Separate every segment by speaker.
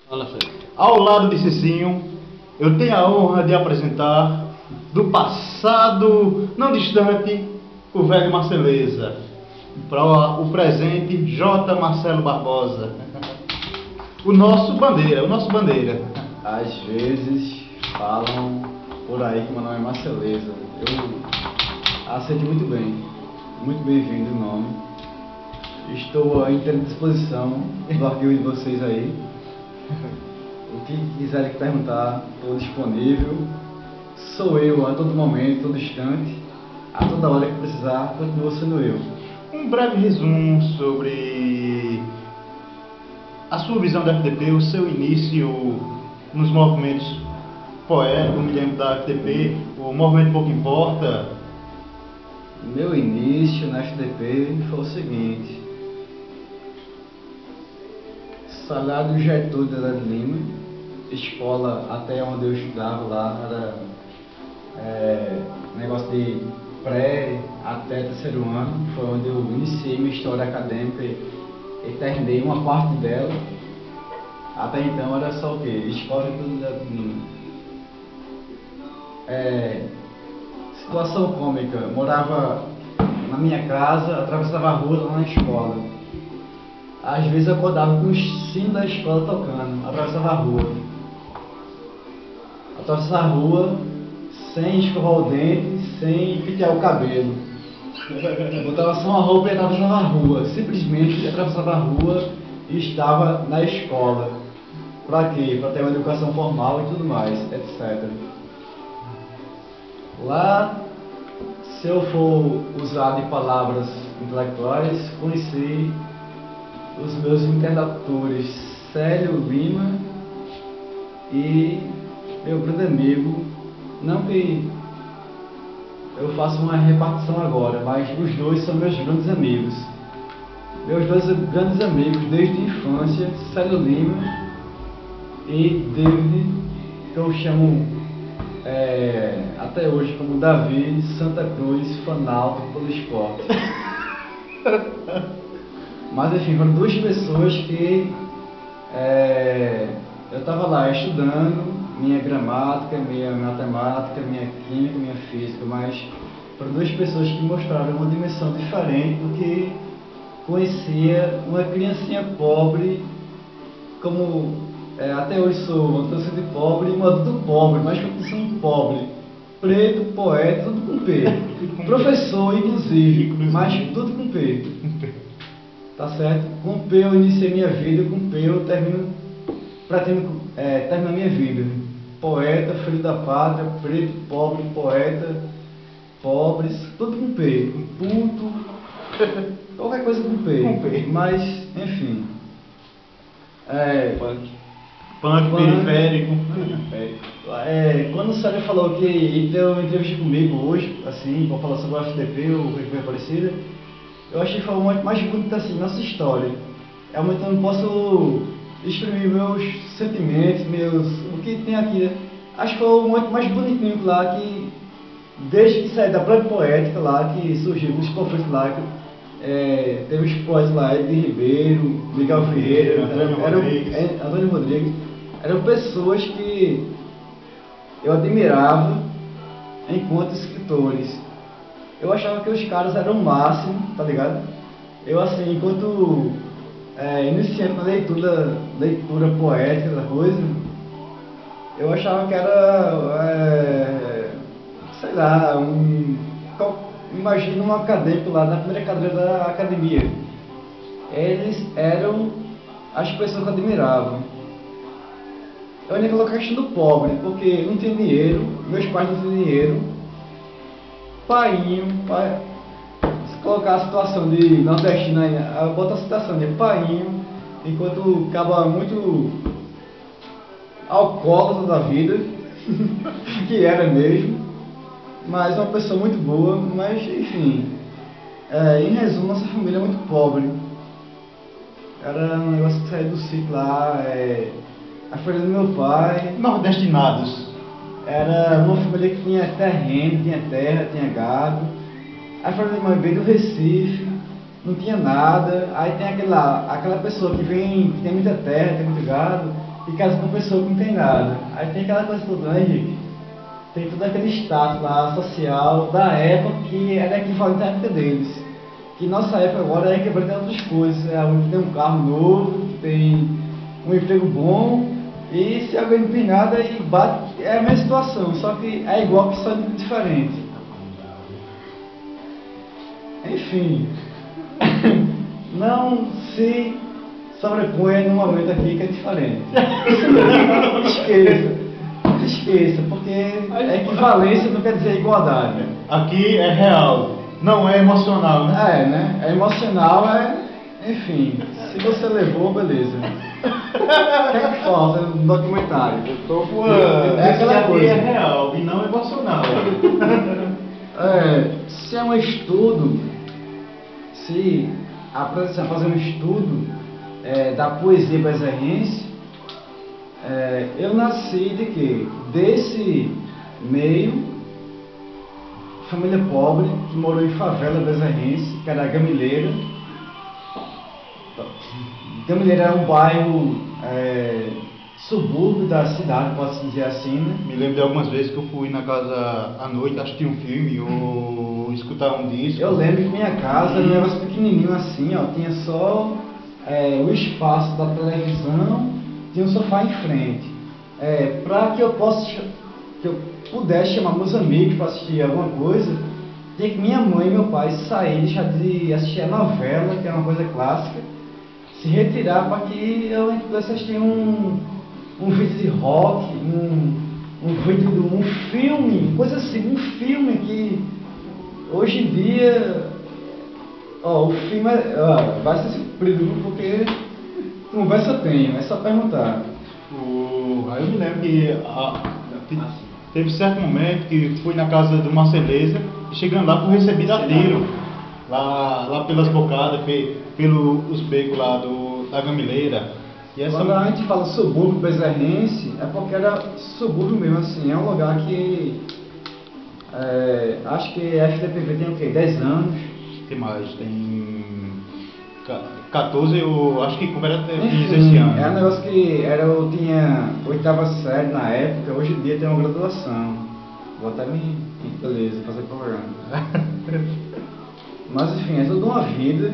Speaker 1: Fala, Fê.
Speaker 2: Ao lado de Cicinho, eu tenho a honra de apresentar, do passado não distante, o velho Marceleza. Para o presente, J. Marcelo Barbosa. O nosso bandeira.
Speaker 3: Às vezes falam por aí que meu nome é Marceleza. Eu aceito muito bem-vindo o nome. Estou à inteira disposição do arquivo de vocês aí. O que quiserem perguntar, estou disponível. Sou eu a todo momento, todo instante, a toda hora que precisar, continuo sendo eu.
Speaker 2: Um breve resumo sobre a sua visão da FDP, o seu início nos movimentos poéticos. Me lembro da FDP, o movimento Pouco Importa.
Speaker 3: Meu início na FDP foi o seguinte: Salário Getúlio de Lima, escola até onde eu estudava lá era negócio de pré até terceiro ano, foi onde eu iniciei minha história acadêmica e terminei uma parte dela. Até então era só o quê? Escola Getúlio de Lima. Situação cômica, morava na minha casa, atravessava a rua lá na escola. Às vezes eu acordava com os sinos da escola tocando, atravessava a rua. Atravessava a rua sem escovar o dente, sem pentear o cabelo. Botava só uma roupa e atravessava a rua. Simplesmente atravessava a rua e estava na escola. Pra quê? Pra ter uma educação formal e tudo mais, etc. Lá, se eu for usar de palavras intelectuais, conheci os meus interlocutores Célio Lima e meu grande amigo, não que eu faça uma repartição agora, mas os dois são meus grandes amigos. Meus dois grandes amigos desde a infância, Célio Lima e David, que eu chamo até hoje como Davi Santa Cruz, fanático pelo esporte. Mas enfim, foram duas pessoas que eu estava lá estudando minha gramática, minha matemática, minha química, minha física, mas foram duas pessoas que mostraram uma dimensão diferente do que conhecia uma criancinha pobre, como até hoje sou uma criança de pobre e um adulto pobre, mas condição pobre, preto, poeta, tudo com P, professor inclusive, mas tudo com P. Tá certo? Com P eu iniciei minha vida, com P eu pretendo terminar minha vida. Poeta, filho da pátria, preto, pobre, poeta, pobres, tudo com P. Puto, qualquer coisa com P.
Speaker 2: Com P.
Speaker 3: Mas, enfim.
Speaker 2: Punk periférico.
Speaker 3: Quando o Sérgio falou que ia ter uma entrevista comigo hoje, assim, para falar sobre o FDP ou qualquer coisa parecida, eu achei que foi muito mais bonito assim, nossa história. Realmente eu não posso exprimir meus sentimentos, o que tem aqui. Acho que foi muito mais bonitinho lá, que desde que saí da própria poética lá, que surgiu os conflitos lá, teve os poetas lá, Ed Ribeiro, Miguel Vieira, Antônio Rodrigues, eram pessoas que eu admirava enquanto escritores. Eu achava que os caras eram o máximo, tá ligado? Eu assim, enquanto iniciante na leitura poética da coisa, eu achava que era, sei lá, imagina um acadêmico lá na primeira cadeira da academia. Eles eram as pessoas que eu admiravam. Eu ainda coloquei a questão do pobre, porque não tinha dinheiro, meus pais não tinham dinheiro. Se colocar a situação de nordestino aí, eu boto a situação de painho, enquanto acaba muito alcoólatra da vida, que era mesmo, mas uma pessoa muito boa, mas enfim, em resumo, nossa família é muito pobre. Era um negócio que saía do sítio lá, a família do meu pai.
Speaker 2: Nordestinados.
Speaker 3: Era uma família que tinha terreno, tinha terra, tinha gado. A família da minha mãe veio do Recife, não tinha nada. Aí tem aquela pessoa que vem, que tem muita terra, tem muito gado, e casa com pessoa que não tem nada. Aí tem aquela coisa toda, né, Henrique? Tem todo aquele status lá social da época que era equivalente à época deles. Que nossa época agora é equivalente a outras coisas. É alguém que tem um carro novo, que tem um emprego bom, e se alguém não tem nada e bate, é a mesma situação, só que é igual que só diferente. Enfim, não se sobreponha num momento aqui que é diferente. Esqueça, porque equivalência não quer dizer igualdade.
Speaker 2: Aqui é real, não é emocional, né?
Speaker 3: Né? É emocional, enfim, se você levou, beleza. O que é que falta no documentário?
Speaker 2: Eu tô voando.
Speaker 3: É aquela
Speaker 2: aqui
Speaker 3: coisa.
Speaker 2: é real e não emocional.
Speaker 3: Se é um estudo, se a produção fazer um estudo da poesia bezerrense, eu nasci de quê? Desse meio, família pobre, que morou em favela bezerrense, que era a Gamileira. Gamileira é um bairro subúrbio da cidade, posso dizer assim, né?
Speaker 2: Me lembro de algumas vezes que eu fui na casa à noite assistir um filme ou escutar um disco.
Speaker 3: Eu lembro que minha casa era um negócio pequenininho assim, ó, tinha só o espaço da televisão, tinha um sofá em frente. Para que eu pudesse chamar meus amigos para assistir alguma coisa, tinha que minha mãe e meu pai sair, deixar de assistir a novela, que é uma coisa clássica, se retirar para que eu pudesse assistir um vídeo de rock, um filme, coisa assim, um filme que hoje em dia, o filme vai ser surpreso porque conversa tem, é só perguntar.
Speaker 2: Aí eu me lembro que teve certo momento que fui na casa do Marceleza e chegando lá fui recebido a tiro. Lá pelas bocadas, pelos becos lá da Gamileira. E
Speaker 3: Quando a gente fala subúrbio bezerrense, é porque era subúrbio mesmo, assim, é um lugar que acho que a FDPV tem o quê? 10 anos?
Speaker 2: Tem mais, tem 14, eu acho que completa 15
Speaker 3: Enfim,
Speaker 2: esse ano.
Speaker 3: é um negócio que eu tinha 8ª série na época, hoje em dia tem uma graduação. Vou até beleza, fazer propaganda. Mas enfim, é toda uma vida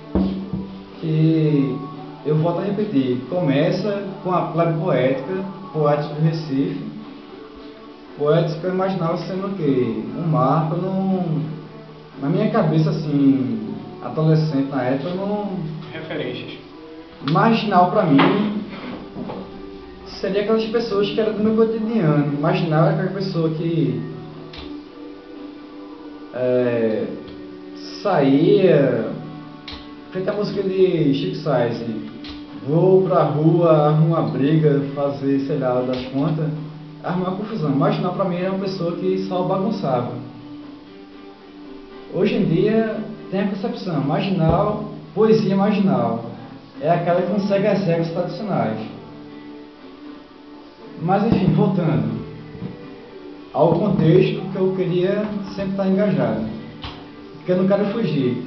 Speaker 3: que eu volto a repetir. Começa com a plebe poética do Recife. Poética eu imaginava sendo o quê? Um marco na minha cabeça, assim, adolescente na época,
Speaker 1: Referências.
Speaker 3: marginal para mim seria aquelas pessoas que eram do meu cotidiano. Marginal é aquela pessoa que saía, feita a música de Chico Sainz, vou pra rua, arrumar uma briga, fazer, sei lá, das contas, arrumar uma confusão. Marginal pra mim era uma pessoa que só bagunçava. Hoje em dia tem a concepção, marginal, poesia marginal, é aquela que não segue as regras tradicionais. Mas enfim, voltando ao contexto que eu queria sempre estar engajado, porque eu não quero fugir.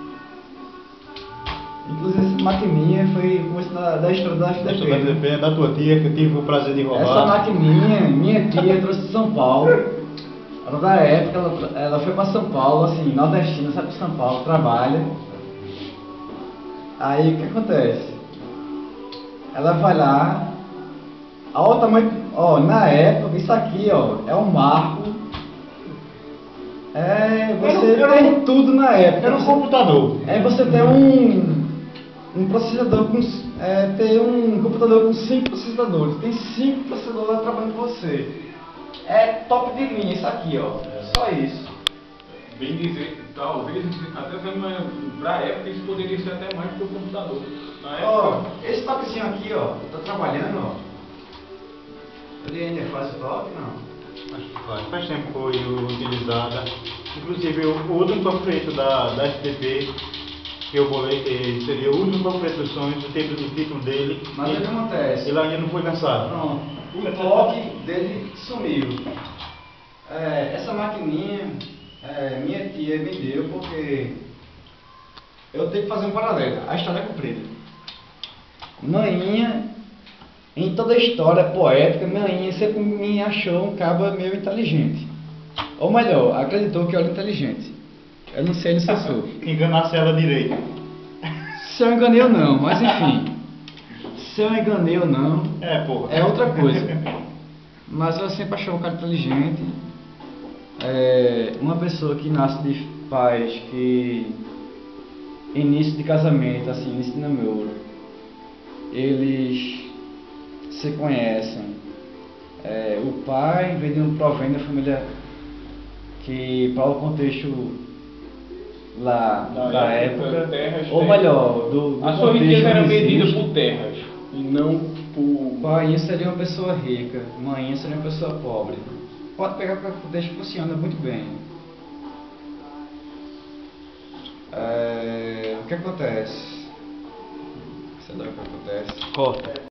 Speaker 3: Inclusive essa maquininha foi o começo da história da
Speaker 2: Essa da FDP é da tua tia, que eu tive o prazer de roubar.
Speaker 3: Essa maquininha, minha tia trouxe de São Paulo. Ela da época, ela foi para São Paulo, assim, nordestina, sai para São Paulo, trabalha. Aí o que acontece? Ela vai lá, olha o tamanho, na época, isso aqui, é um marco. Você tem tudo na época.
Speaker 2: Era um computador.
Speaker 3: Você tem um processador tem um computador com 5 processadores. Tem 5 processadores lá trabalhando com você. É top de linha isso aqui, só isso.
Speaker 1: Bem dizer, talvez, até para a época, isso poderia ser até mais do que o computador. Na época,
Speaker 3: Esse toquezinho aqui, tá trabalhando, ele ainda faz o toque, não?
Speaker 2: Faz tempo que foi utilizada. Inclusive, o último panfleto da FDP que eu bolei, que seria o último panfleto dos sonhos, o título dele.
Speaker 3: Mas o que acontece?
Speaker 2: Ele ainda não foi lançado.
Speaker 3: Pronto, o toque dele sumiu. Essa maquininha, minha tia me deu porque eu tenho que fazer um paralelo. A história é comprida. Maninha Em toda a história poética, Mainha sempre me achou um caba meio inteligente. Ou melhor, acreditou que eu era inteligente. Eu não sei se eu sou.
Speaker 2: Enganasse ela direito.
Speaker 3: Se eu enganei ou não, mas enfim. Se eu enganei ou não,
Speaker 2: É, porra.
Speaker 3: é outra coisa. Mas eu sempre achei um cara inteligente. Uma pessoa que nasce de pais que início de casamento, assim, início de namoro, eles se conhecem. O pai provém da família que, para o contexto lá da época,
Speaker 1: terras,
Speaker 3: ou melhor, do
Speaker 1: a sua
Speaker 3: contexto
Speaker 1: riqueza era
Speaker 3: onde
Speaker 1: medida
Speaker 3: existe.
Speaker 1: por terras e não por.
Speaker 3: Pai seria uma pessoa rica, mãe seria uma pessoa pobre. Pode pegar para contexto que funciona muito bem. O que acontece? Sei lá o que acontece.
Speaker 2: Corta.